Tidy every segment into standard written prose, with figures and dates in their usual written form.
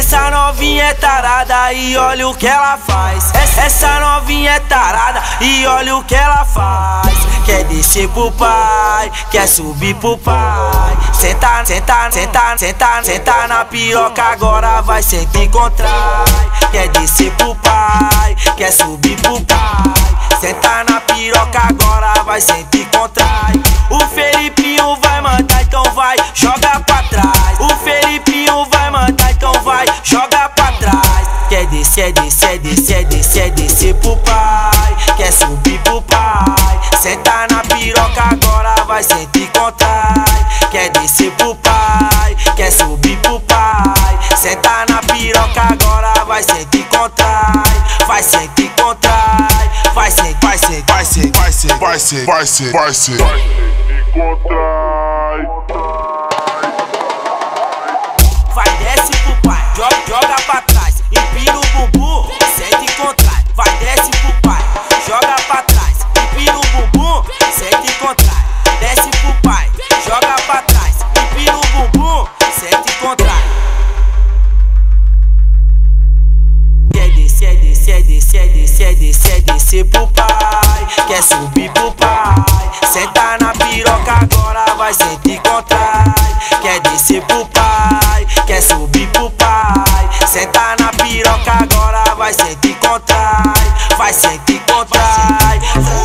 Essa novinha é tarada e olha o que ela faz. Essa novinha é tarada e olha o que ela faz. Quer descer pro pai, quer subir pro pai. Senta, senta, senta, senta, senta na piroca, agora vai sentir contrai. Quer descer pro pai, quer subir pro pai. Senta na piroca, agora vai sentir contrai. O Felipinho vai mandar, então vai, joga pra trás. O Felipinho vai mandar, então vai, joga pra trás. Quer descer, descer, descer, descer, descer pro pai. Quer subir pro pai. Senta na piroca, agora vai sentir contrai. Quer descer pro pai, quer subir pro pai. Senta na piroca, agora vai sentir contrai. Vai sentir contrai. Vai sentir, vai sentir, vai sentir, vai sentir, vai sentir, vai sentir, vai sentir, vai sentir contrai. Vai desce pro pai, joga pra trás. Empina o bumbum, sente contrai. Vai desce pro pai, joga pra trás. Empina o bumbum, sente contrai. Desce pro pai, joga pra trás. Empina o bumbum, sente contrai. Quer descer, descer, descer, descer, descer, descer pro pai. Quer subir pro pai. Senta na piroca, agora vai sentir contrai. Quer descer pro pai, quer subir pro pai. Senta na piroca, agora vai sentir contrai. Vai sentir contrai.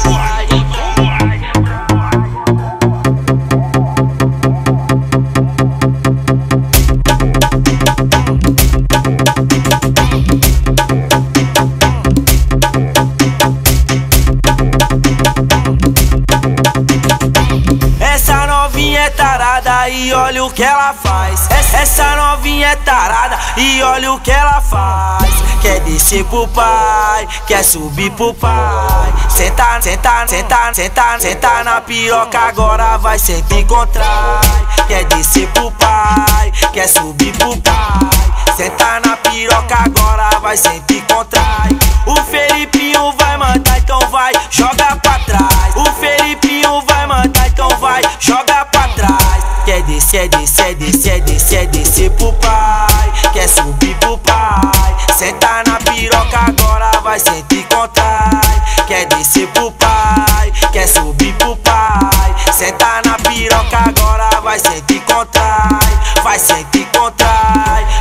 Essa novinha é tarada e olha o que ela faz. Essa novinha é tarada e olha o que ela faz. Quer descer pro pai, quer subir pro pai. Senta, senta, senta, senta, senta na piroca, agora vai sentir contrai. Quer descer pro pai, quer subir pro pai. Senta na piroca, agora vai sentir contrai. O Felipinho vai mandar, então vai, joga pra trás. O Felipinho vai mandar, então vai, joga pra trás. Quer descer, descer, descer, descer, descer pro pai. Quer subir pro pai. Senta na piroca, agora vai sentir contrai. Quer descer pro pai, quer subir pro pai. Senta na piroca, agora vai sentir contrai. Vai sentir contrai.